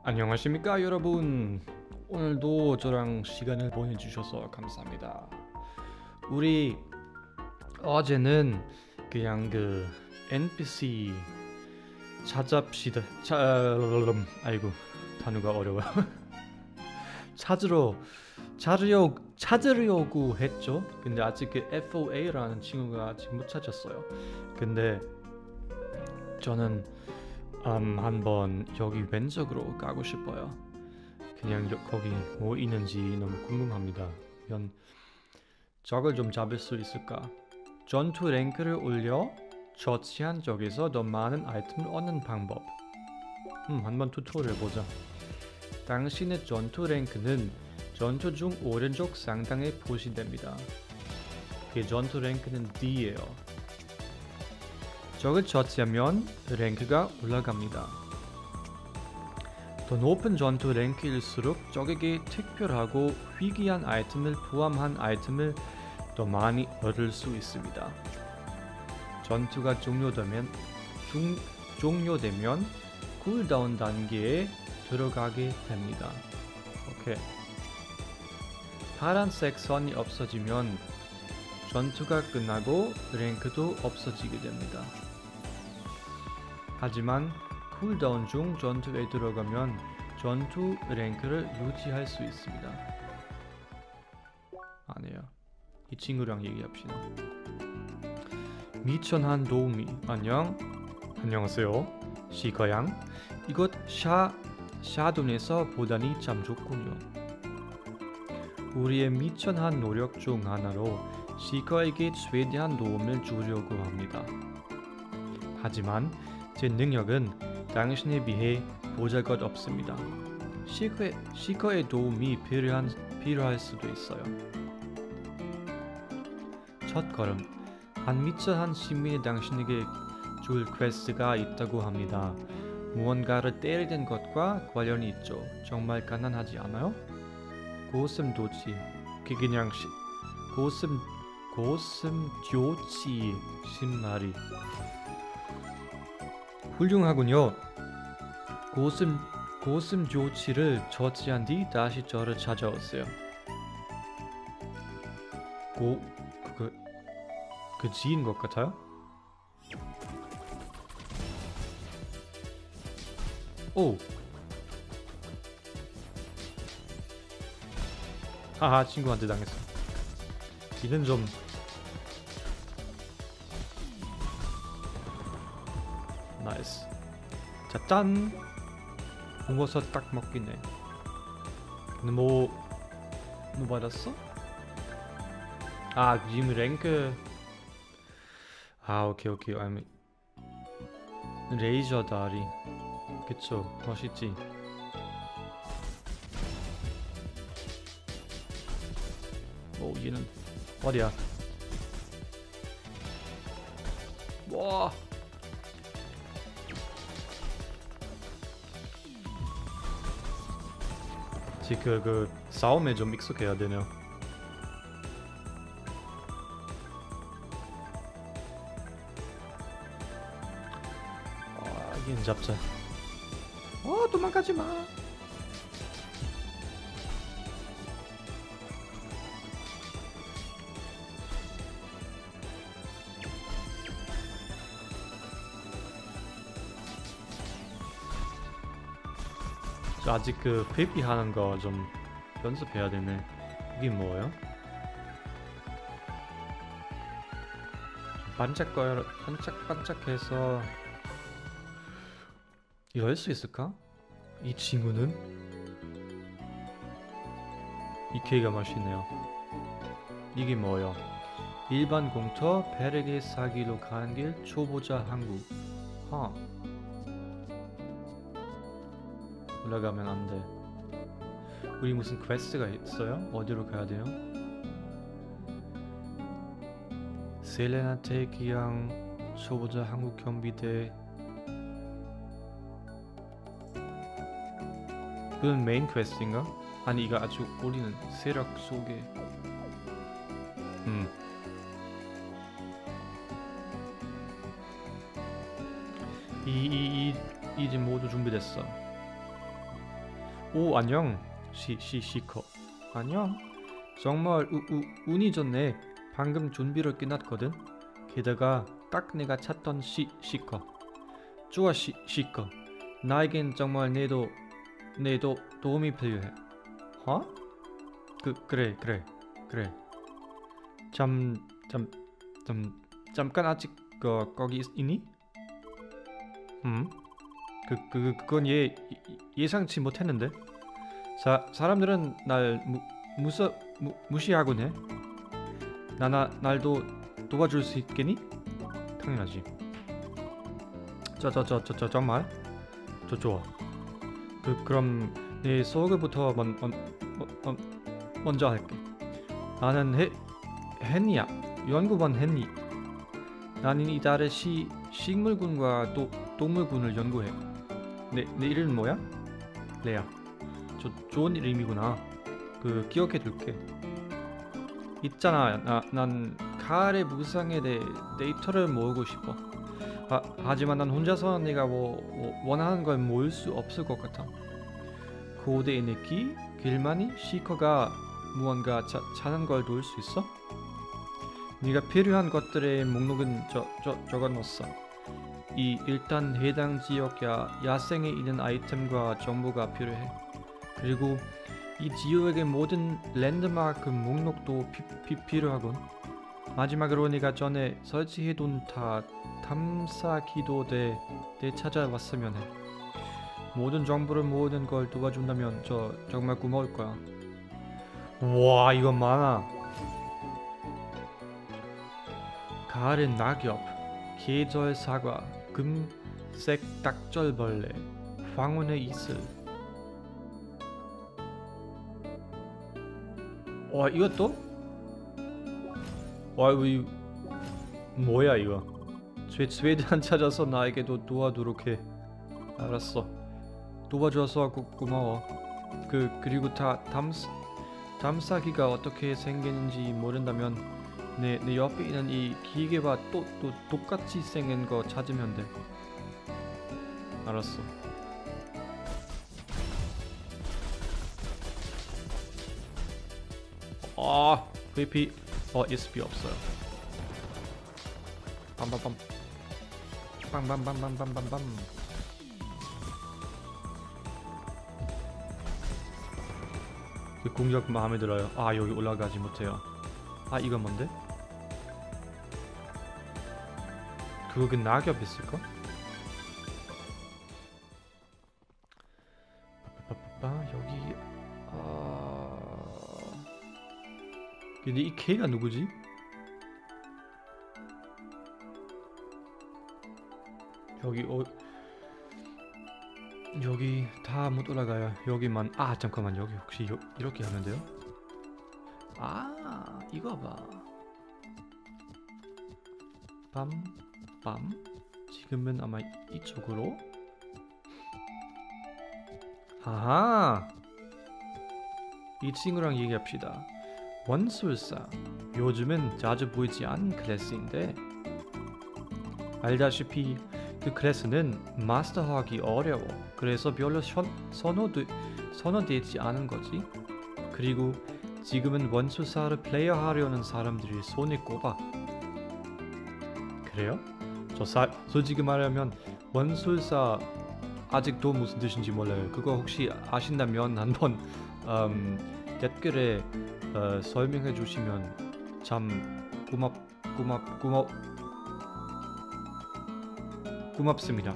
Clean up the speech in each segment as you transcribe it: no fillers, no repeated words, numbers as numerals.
안녕하십니까 여러분. 오늘도 저랑 시간을 보내주셔서 감사합니다. 우리 어제는 그냥 NPC 찾ap시다. 아이고 단어가 어려워. 찾으려고 했죠. 근데 아직 그 FOA라는 친구가 아직 못 찾았어요. 근데 저는 한번 여기 왼쪽으로 가고 싶어요. 그냥 거기 뭐 있는지 너무 궁금합니다. 적을 좀 잡을 수 있을까? 전투 랭크를 올려 저치한 적에서 더 많은 아이템을 얻는 방법. 한번 튜토리얼 보자. 당신의 전투 랭크는 전투 중 오른쪽 상단에 표시됩니다. 그 전투 랭크는 D예요. 적을 처치하면 랭크가 올라갑니다. 더 높은 전투 랭크일수록 적에게 특별하고 희귀한 아이템을 포함한 아이템을 더 많이 얻을 수 있습니다. 전투가 종료되면 쿨다운 단계에 들어가게 됩니다. 오케이. 파란색 선이 없어지면 전투가 끝나고 랭크도 없어지게 됩니다. 하지만 쿨다운 중 전투에 들어가면 전투 랭크를 유지할 수 있습니다. 아니에요. 이 친구랑 얘기합시다. 미천한 도우미 안녕하세요. 시커양. 이곳 샤돈에서 보다니 참 좋군요. 우리의 미천한 노력 중 하나로 시커에게 최대한 도움을 주려고 합니다. 하지만 제 능력은 당신에 비해 보잘것없습니다. 시커의 도움이 필요할 수도 있어요. 첫걸음. 한 미천한 시민이 당신에게 줄 퀘스트가 있다고 합니다. 무언가를 때리는 것과 관련이 있죠. 정말 가난하지 않아요? 고슴도치. 그냥 고슴도치 신말이 훌륭하군요. 고슴도치를 처치한 뒤 다시 저를 찾아오세요. 그 지인 것 같아요? 오! 하하, 친구한테 당했어. 이는 좀 나이스. 자, 짠! 먹어서 딱 먹긴 해. 근데 뭐 받았어? 아, 지금 랭크. 아, 오케이. 레이저 다리. 그쵸, 멋있지. 오, 얘는 어디야? 와! 지금 그 싸움에 좀 익숙해야 되네요. 이긴 잡자. 도망가지 마. 저 아직 그 회피 하는 거 좀 연습해야 되네. 이게 뭐예요? 반짝반짝해서 이럴 수 있을까? 이 친구는 이 케이가 맛있네요. 이게 뭐예요? 일반 공터 베르게 사기로 가는 길 초보자 항구. 올라가면 안 돼. 우리 무슨 퀘스트가 있어요? 어디로 가야 돼요? 셀레나테 기양 초보자 한국 경비대. 그건 메인 퀘스트인가? 아니 이거 아주 우리는 세력 속에 이제 모두 준비됐어. 오, 안녕. 시커. 안녕. 정말 운이 좋네. 방금 준비를 끝났거든. 게다가 딱 내가 찾던 시커. 좋아, 시커. 나에겐 정말 내도 도움이 필요해. 어? 그래. 잠, 잠, 잠깐 아직 거기 있니? 그건 예상치 못했는데. 사람들은 날 무시하곤 해. 날도 도와줄 수 있겠니? 당연하지. 정말? 좋아. 그럼 내 소개부터 먼저 할게. 나는 헨리야. 연구원 헨리. 나는 이 달의 식물군과 동물군을 연구해. 내 이름은 뭐야? 레야. 좋은 이름이구나. 기억해둘게. 있잖아, 난 가을의 무상에 대해 데이터를 모으고 싶어. 하지만 난 혼자서 내가 원하는 걸 모을 수 없을 것 같아. 고대의 느끼, 길만이, 시커가 무언가 찾은 걸 도울 수 있어? 네가 필요한 것들의 목록은 적어놨어. 일단 해당 지역야 야생에 있는 아이템과 정보가 필요해. 그리고 이 지역의 모든 랜드마크 목록도 필요하군. 마지막으로 네가 전에 설치해둔 탐사기도 되찾아왔으면 해. 모든 정보를 모으는 걸 도와준다면 정말 고마울 거야. 와, 이거 많아. 가을의 낙엽, 계절 사과, 금색 딱절벌레, 황혼의 이슬. 와, 이것도? 와, 이거 뭐야 이거? 최대한 찾아서 나에게도 도와도록 해. 알았어. 도와줘서 고마워. 그리고 담사기가 어떻게 생기는지 모른다면 내 옆에 있는 이 기계와 또 똑같이 생긴 거 찾으면 돼. 알았어. VP ESP 없어요. 빰빰빰 빰빰빰빰빰빰빰. 그 공격 마음에 들어요. 여기 올라가지 못해요. 이건 뭔데? 그거 그 낙엽 있을까? 여기 근데 이 걔가 누구지? 여기 다 못 올라가요. 여기만. 잠깐만, 여기 혹시 이렇게 하면 돼요? 이거 봐. 빰빰. 지금은 아마 이쪽으로. 이 친구랑 얘기합시다. 원술사. 요즘은 자주 보이지 않는 클래스인데, 알다시피 그 클래스는 마스터하기 어려워. 그래서 별로 선호되지 않은 거지. 그리고 지금은 원술사를 플레이어하려는 사람들이 손에 꼽아. 그래요? 솔직히 말하면 원술사 아직도 무슨 뜻인지 몰라요. 그거 혹시 아신다면 한번 댓글에 설명해 주시면 참 고맙습니다.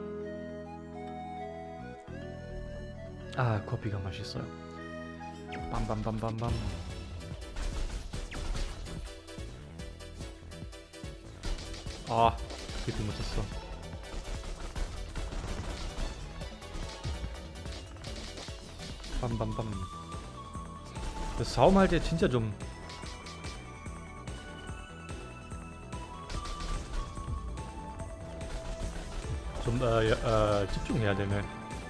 커피가 맛있어요. 빰빰빰빰빰. 그때 못했어. 빰빰빰. 싸움할 때 진짜 좀 집중해야 되네.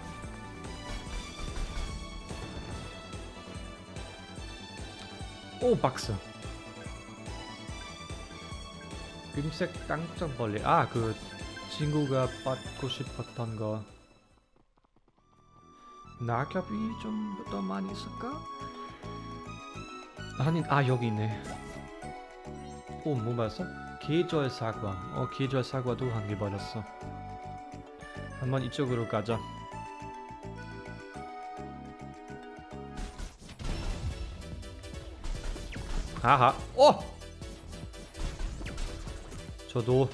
박스. 금색 땅덩벌레. 그 친구가 받고 싶었던 거. 낙엽이 좀 더 많이 있을까? 아니, 여기 있네. 뭐 봤어? 계절 사과. 계절 사과도 한 개 버렸어. 한번 이쪽으로 가자. 아하. 저도.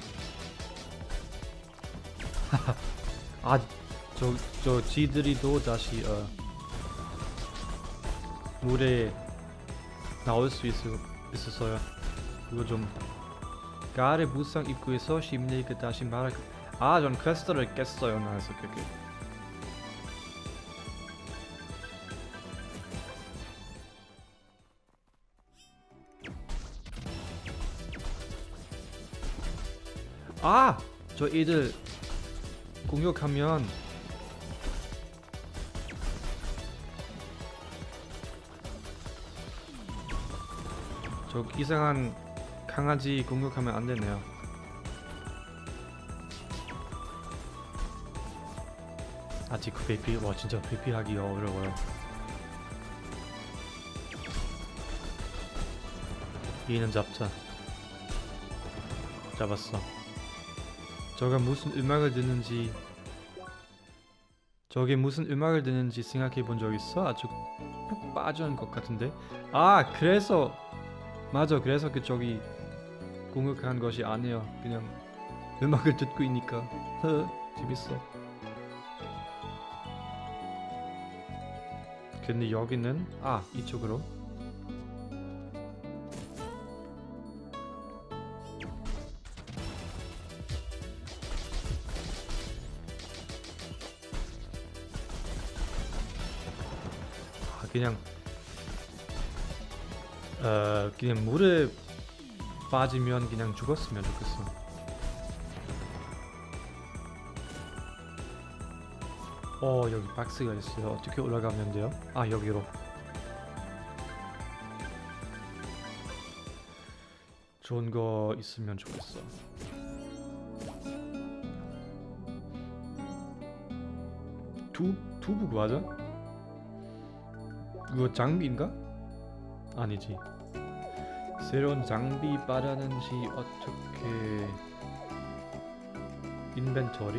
저 지들이 또 다시 물에 나올 수 있었어요. 그거 좀 가을의 무상 입구에서 심리가 다시 말할. 전 퀘스트를 깼어요. 나에서 그게. 저 애들 공격하면 저 이상한 강아지 공격하면 안 되네요. 아직 VP 진짜 VP 하기 어려워요. 얘는 잡자. 잡았어. 저게 무슨 음악을 듣는지 생각해 본 적 있어? 아주 푹 빠져는 것 같은데. 그래서 맞아. 그래서 저기 공격한 것이 아니에요. 그냥 음악을 듣고 있니까. 재밌어. 근데 여기는 이쪽으로. 그냥 물에 빠지면 그냥 죽었으면 좋겠어. 여기 박스가 있어요. 어떻게 올라가면 돼요? 여기로. 좋은 거 있으면 좋겠어. 두부 맞아? 이거 장비인가? 아니지. 새로운 장비 받았는지 어떻게 인벤토리?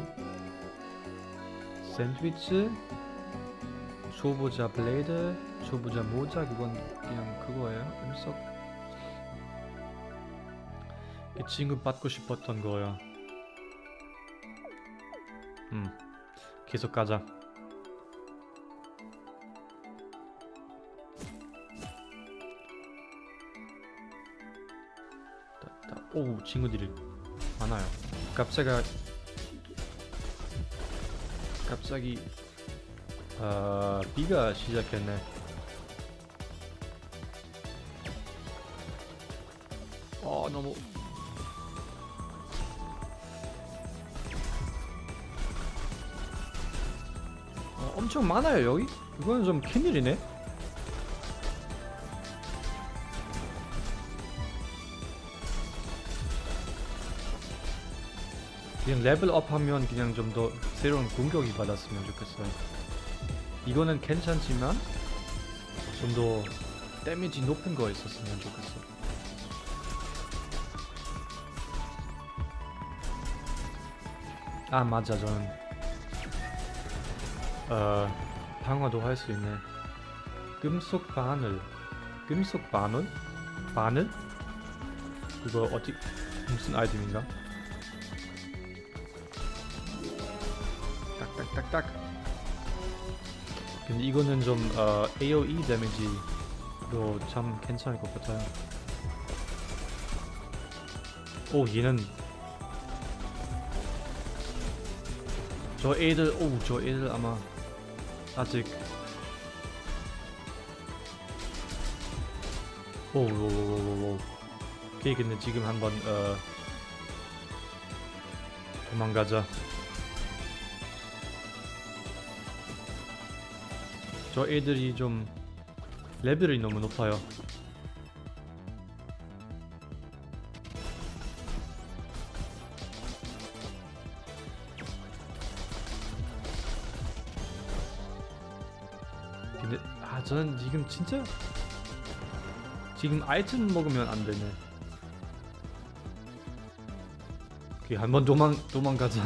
샌드위치? 초보자 블레이드? 초보자 모자? 그건 그냥 그거예요. 음석. 이 친구 받고 싶었던 거야. 계속 가자. 친구들이 많아요. 갑자기 비가 시작했네. 너무 엄청 많아요 여기? 이거는 좀 큰일이네. 그냥 레벨업 하면 그냥 좀 더 새로운 공격이 받았으면 좋겠어요. 이거는 괜찮지만 좀 더 데미지 높은 거 있었으면 좋겠어. 맞아. 저는 방어도 할 수 있네. 금속 바늘? 바늘? 그거 무슨 아이템인가? 딱딱딱딱. 근데 이거는 좀 AOE 데미지도 참 괜찮을 것 같아요. 얘는 저 애들 아마 아직 오케이. 근데 지금 한번 도망가자. 저 애들이 좀 레벨이 너무 높아요. 근데 저는 지금 진짜 지금 아이템 먹으면 안 되네. 오케이, 한번 도망가자.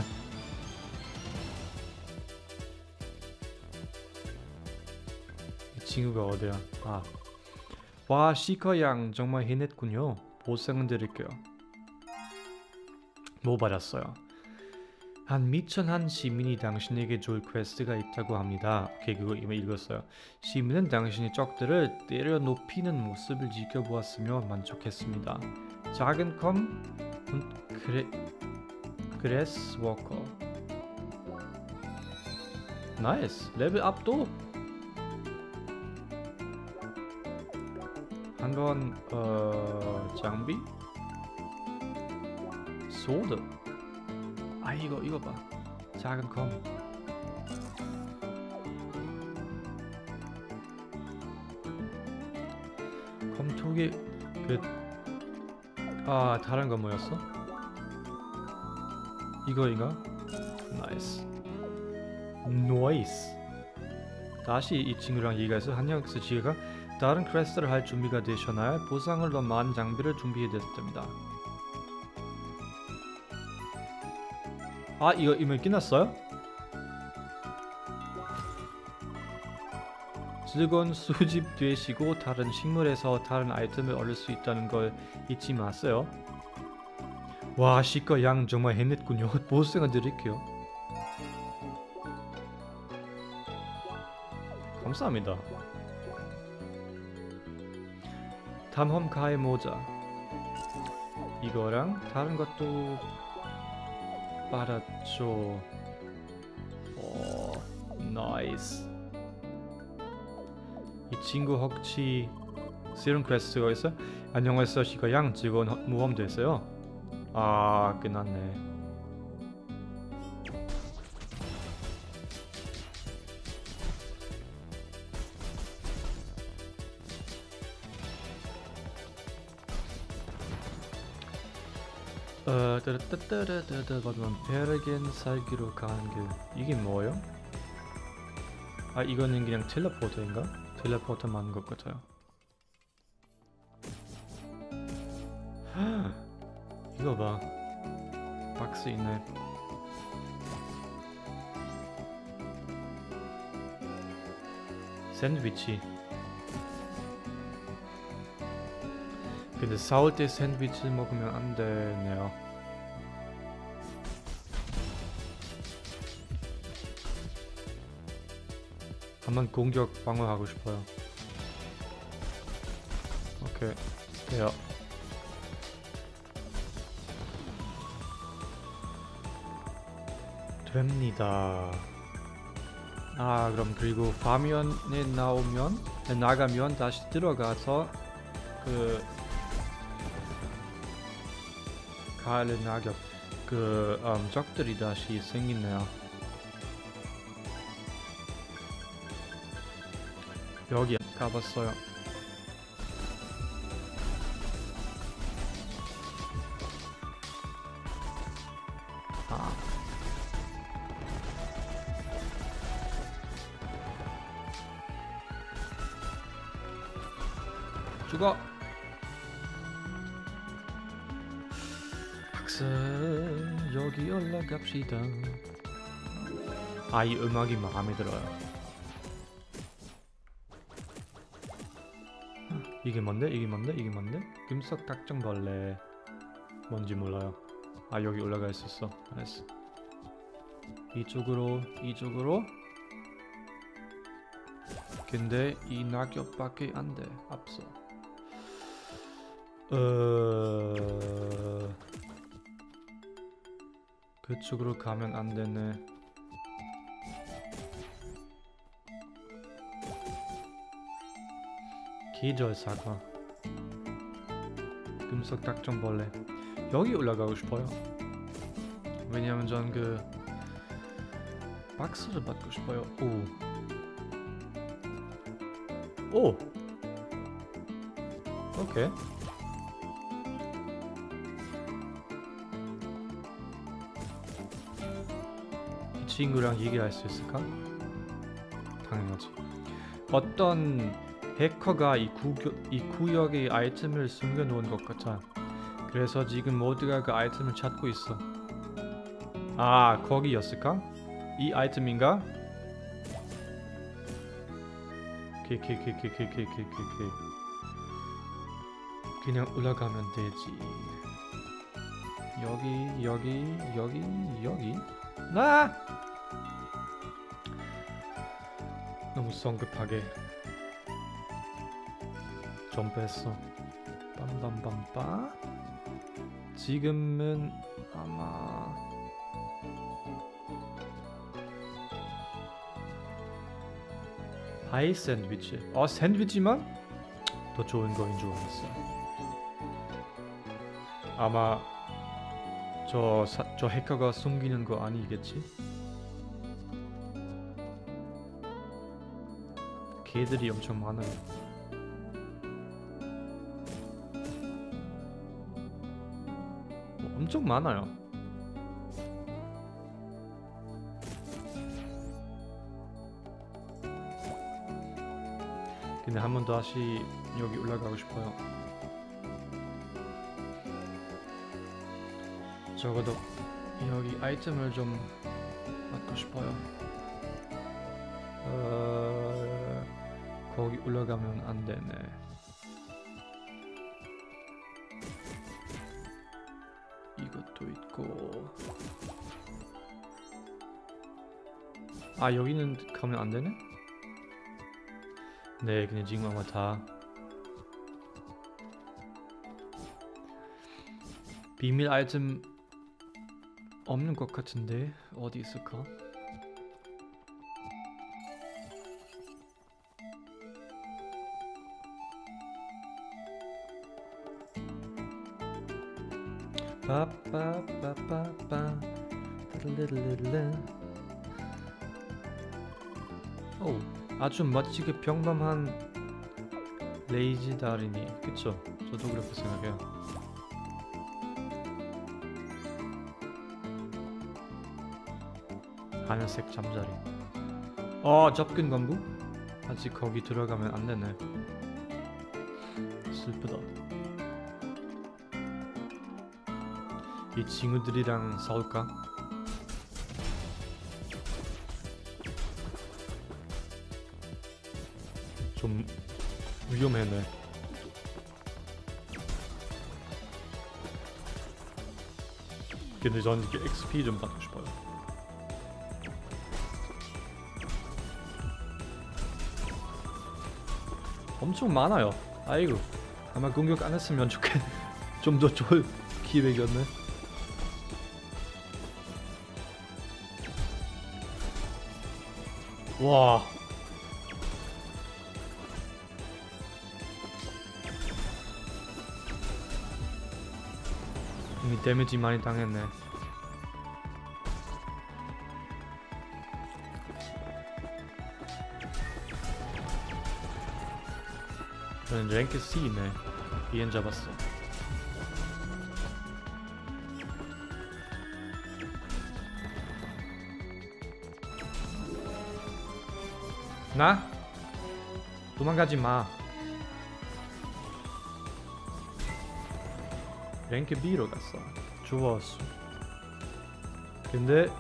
이 친구가 어디야? 와, 시커양 정말 해냈군요. 보상 드릴게요. 뭐 받았어요? 한 미천한 시민이 당신에게 줄 퀘스트가 있다고 합니다. 오케이, 그거 이미 읽었어요. 시민은 당신이 적들을 때려 눕히는 모습을 지켜보았으며 만족했습니다. 작은 컴 그레스 워커. 나이스. 레벨 업도. 한번 장비 소드. 이거 봐. 작은 컴. 검토기 다른 거 뭐였어? 이거인가? 나이스. 노이스. 다시 이 친구랑 얘기해서 한영스 씨가 다른 퀘스트를 할 준비가 되셨나요? 보상을 더 많은 장비를 준비해뒀답니다. 이거 이미 끝났어요? 즐거운 수집되시고 다른 식물에서 다른 아이템을 얻을 수 있다는 걸 잊지 마세요. 와, 시커 양 정말 해냈군요. 보상을 드릴게요. 감사합니다. 탐험 가의 모자. 이거랑 다른 것도 받았죠. 나이스. 이 친구 혹시 새로운 퀘스트가 있어? 안녕하세요, 시커양. 즐거운 모험 됐어요? 끝났네. 그러면 베르겐 살기로 가는 길. 이게 뭐예요? 이거는 그냥 텔레포터인가? 텔레포터 맞는 것 같아요. 이거 봐. 박스 있네. 샌드위치. 근데 싸울 때 샌드위치 먹으면 안 되네요. 한번 공격 방어하고 싶어요. 오케이, 돼요. 됩니다. 그럼 그리고 화면에 나가면 다시 들어가서 가을 낙엽 적들이 다시 생기네요. 여기 가봤어요. 죽어. 여기 올라갑시다. 이 음악이 마음에 들어요. 이게 뭔데? 금속 닭정벌레. 뭔지 몰라요. 여기 올라갈 수 있어. 알았어. 이쪽으로. 근데 이 낙엽밖에 안 돼. 앞서. 그쪽으로 가면 안 되네. 계절사과. 금속 닭정벌레. 여기 올라가고 싶어요. 왜냐면 전 박스를 받고 싶어요. 오. 오케이. 이 친구랑 얘기할 수 있을까? 당연하지. 어떤 해커가 이 구역의 아이템을 숨겨놓은 것 같아. 그래서 지금 모두가 그 아이템을 찾고 있어. 아, 거기였을까? 이 아이템인가? 오케이. 그냥 올라가면 되지. 여기. 나! 너무 성급하게 점프했어. 빰빰빰빰. 지금은 아마 하이 샌드위치. 샌드위치만 더 좋은 거인 줄 알았어. 아마 저 해커가 숨기는 거 아니겠지? 개들이 엄청 많아요. 엄청 많아요. 근데 한 번 다시 여기 올라가고 싶어요. 적어도 여기 아이템을 좀 맡고 싶어요. 거기 올라가면 안 되네. 이것도 있고. 아, 여기는 가면 안 되네? 네, 그냥 지금 아마 다 비밀 아이템 없는 것 같은데 어디 있을까? 빠빠빠빠빠 오, 아주 멋지게 평범한 레이지 다리니, 그쵸? 저도 그렇게 생각해요. 하늘색 잠자리. 접근 광부? 아직 거기 들어가면 안 되네. 슬프다. 이 친구들이랑 싸울까? 좀 위험해네. 근데 저는 이렇게 XP 좀 받고 싶어요. 엄청 많아요. 아이고, 아마 공격 안 했으면 좀 더 좋을 기회였네. 와. 이미 데미지 많이 당했네. 저는 랭크 C네. 비엔 잡았어. 나? 도망가지 마. 랭크 B로 갔어. 좋았어. 근데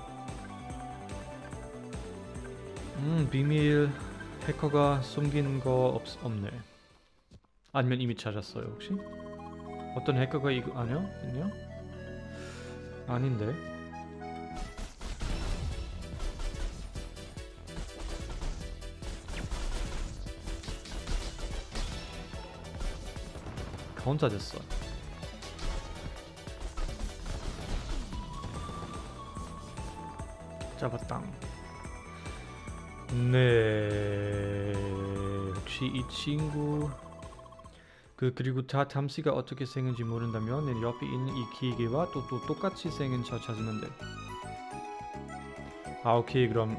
비밀 해커가 숨긴 거 없네. 아니면 이미 찾았어요 혹시? 어떤 해커가 이거 아니요? 있냐? 아닌데. 혼자 됐어. 잡았다. 네. 혹시 이 친구 그리고 다 탐시가 어떻게 생긴지 모른다면 내 옆에 있는 이 기계와 또 똑같이 생긴 저 찾으면 돼. 아, 오케이. 그럼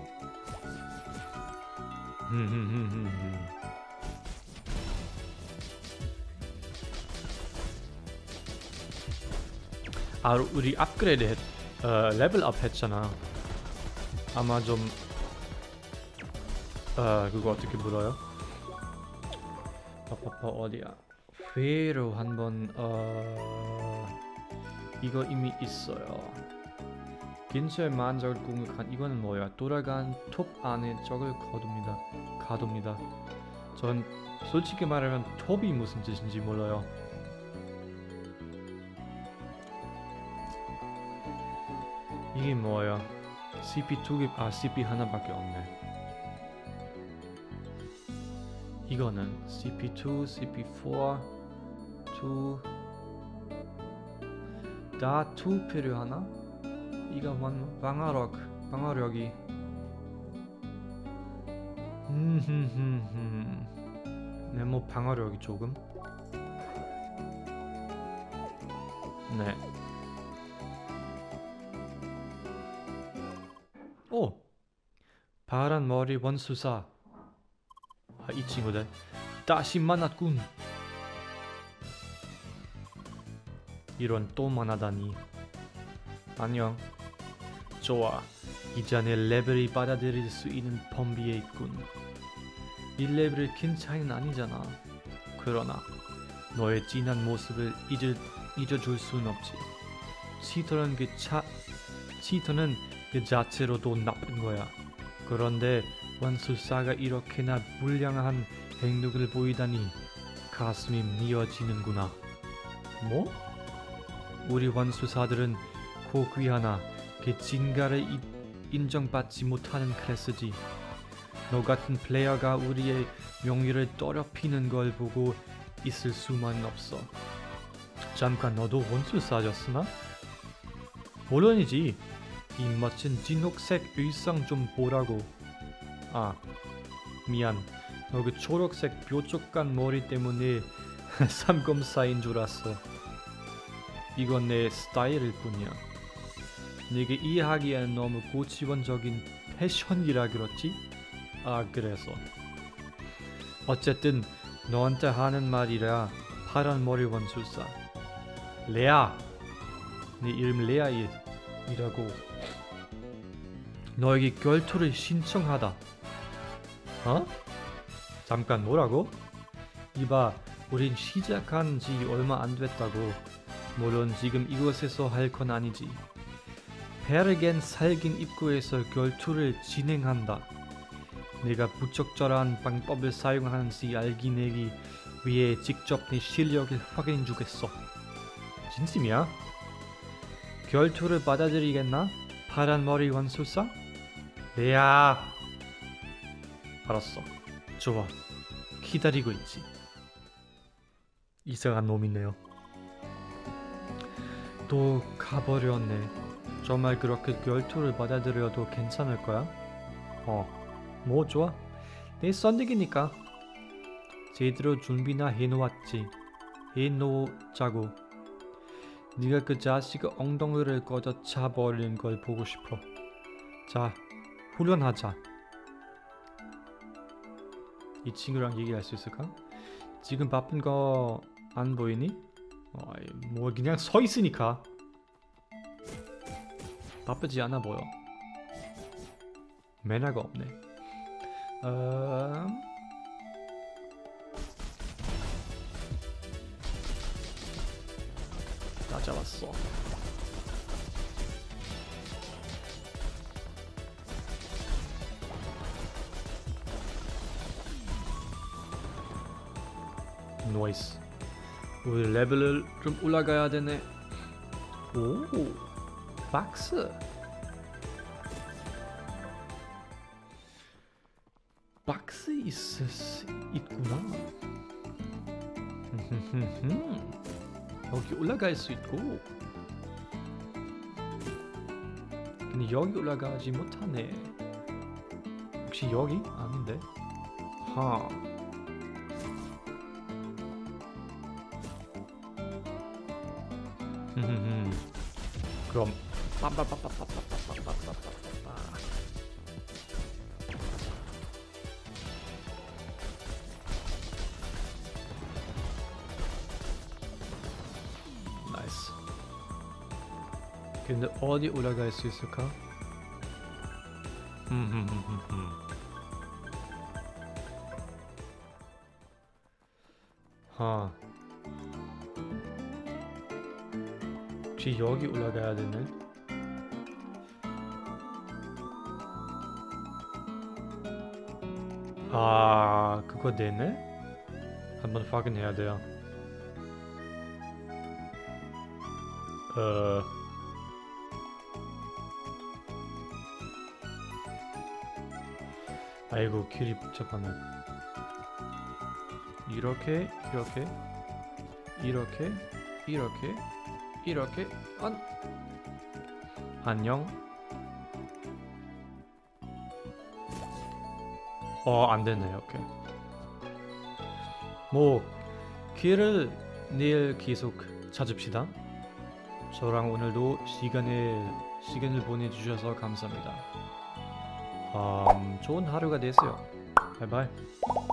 우리 업그레이드 레벨업 했잖아. 아마 좀 그거 어떻게 불러요? 어디야? 회로 한번 이거 이미 있어요. 근처에 만적을 공격한 이거는 뭐야? 돌아간 톱 안에 적을 가둡니다. 전 솔직히 말하면 톱이 무슨 뜻인지 몰라요. 이게 뭐야? CP CP 하나밖에 없네. 이거는 CP2, CP4, 2 다 2 필요하나? 이거 방어력이 네모 방어력이 조금 네. 오! 파란 머리 원수사. 이 친구들 다시 만났군. 이런 또 만나다니. 안녕. 좋아. 이제 내 레벨이 받아들일 수 있는 범위에 있군. 이 레벨이 큰 차이는 아니잖아. 그러나 너의 진한 모습을 잊어줄 순 없지. 치터는 그 자체로도 나쁜 거야. 그런데 원술사가 이렇게나 불량한 행동을 보이다니 가슴이 미어지는구나. 뭐? 우리 원술사들은 고귀하나 그 진가를 인정받지 못하는 클래스지. 너 같은 플레이어가 우리의 명예를 더럽히는 걸 보고 있을 수만 없어. 잠깐, 너도 원술사였으나? 물론이지. 이 멋진 진홍색 의상 좀 보라고. 아, 미안. 너 그 초록색 뾰족한 머리 때문에 삼검사인 줄 알았어. 이건 내 스타일일 뿐이야. 내게 이해하기엔 너무 고치원적인 패션이라 그렇지? 아, 그래서. 어쨌든 너한테 하는 말이라. 파란 머리 원술사 레아. 네 이름 레아이라고. 너에게 결투를 신청하다. 어? 잠깐, 뭐라고? 이봐, 우린 시작한 지 얼마 안 됐다고. 물론 지금 이곳에서 할 건 아니지. 베르겐 살긴 입구에서 결투를 진행한다. 내가 부적절한 방법을 사용하는지 알기 내기 위해 직접 내 실력을 확인해 주겠어. 진심이야? 결투를 받아들이겠나? 파란 머리 원술사? 레아. 알았어. 좋아. 기다리고 있지. 이상한 놈이네요. 또 가버렸네. 정말 그렇게 결투를 받아들여도 괜찮을 거야? 뭐 좋아. 내 썬득이니까. 제대로 준비나 해놓자고. 네가 그 자식의 엉덩이를 걷어 차버리는 걸 보고 싶어. 자, 훈련하자. 이 친구랑 얘기할 수 있을까? 지금 바쁜 거 안 보이니? 뭐 그냥 서 있으니까. 바쁘지 않아 보여. 매너가 없네. 다 잡았어. 노이스. 우리 레벨을 좀 올라가야 되네. 오, 박스. 박스 있구나. 여기 올라갈 수 있고. 근데 여기 올라가지 못하네. 혹시 여기? 아닌데. 하. 그럼 나이스. 근데 어디 올라갈 수 있을까? 아, 혹시 여기 올라가야 되네. 아, 그거 되네? 한번 확인해야 돼요. 어, 아이고 길이 복잡하네. 이렇게 이렇게 이렇게 이렇게 이렇게 안녕. 안 되네. 오케이. 뭐 길을 내일 계속 찾읍시다. 저랑 오늘도 시간을 보내주셔서 감사합니다. 좋은 하루가 되세요. 바이바이.